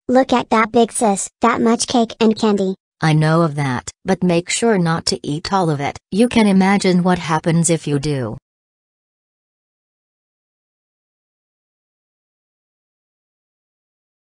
Look at that big sis, that much cake and candy. I know of that, but make sure not to eat all of it. You can imagine what happens if you do.